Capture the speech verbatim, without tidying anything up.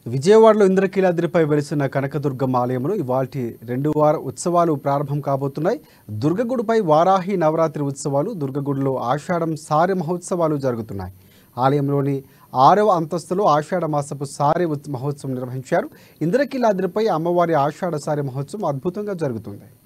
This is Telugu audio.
విజయవాడలో ఇంద్రకీలాద్రిపై వెలిసిన కనకదుర్గమ్మ ఆలయంలో ఇవాల్టి రెండు వార ఉత్సవాలు ప్రారంభం కాబోతున్నాయి. దుర్గగుడిపై వారాహి నవరాత్రి ఉత్సవాలు, దుర్గగుడిలో ఆషాఢం సారె మహోత్సవాలు జరుగుతున్నాయి. ఆలయంలోని ఆరవ అంతస్తులో ఆషాఢ మాసపు సారె మహోత్సవం నిర్వహించారు. ఇంద్రకీలాద్రిపై అమ్మవారి ఆషాఢ సారె మహోత్సవం అద్భుతంగా జరుగుతుంది.